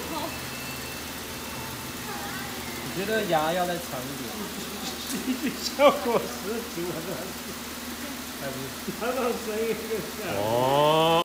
你觉得牙要再长一点？ 戏剧效果十足，还是？还不是，它那声音更像。哦。